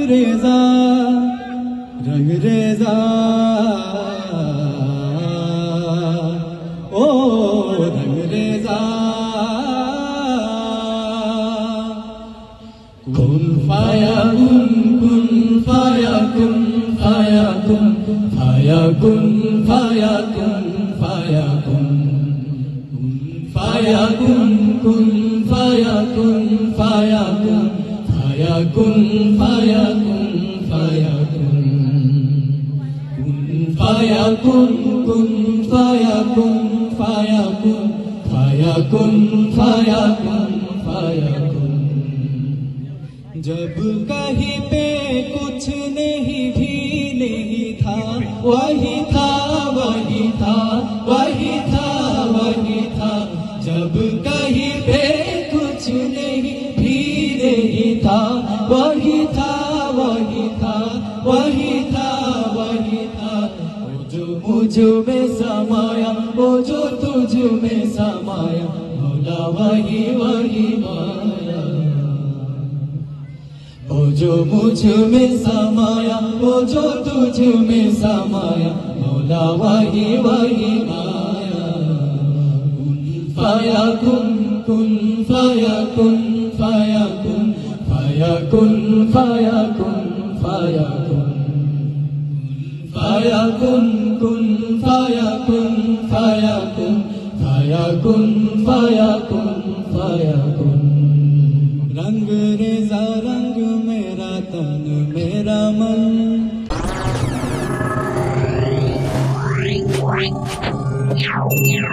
रेजा रंग रेजा ओ रंग रेजा कुन फायाकुन कुन फायाकुन फायाकुन फायाकुन फायाकुन फायाकुन फायाकुन कुन फायाकुन फायाकुन फायाकुन फायाकुन फायाकुन कुन फायाकुन कुन फायाकुन फायाकुन फायाकुन फायाकुन फायाकुन। जब कहीं पे कुछ नहीं भी नहीं था, वही था वही था वही था वही था। जब कहीं पे कुछ नहीं भी नहीं था, वही था वही था वही था वही था। वो जो मुझ में समाया, वो जो तुझ में समाया, मौला वही वही माया। वो जो मुझ में समाया, वो जो तुझ में समाया, मौला वही वही माया। फायाकुन कुन फायाकुन फायाकुन फायाकुन फायाकुन फायाकुन फायाकुन कुन फायाकुन फायाकुन फायाकुन फायाकुन फायाकुन। रंग रेजा रंग मेरा तन मेरा मन।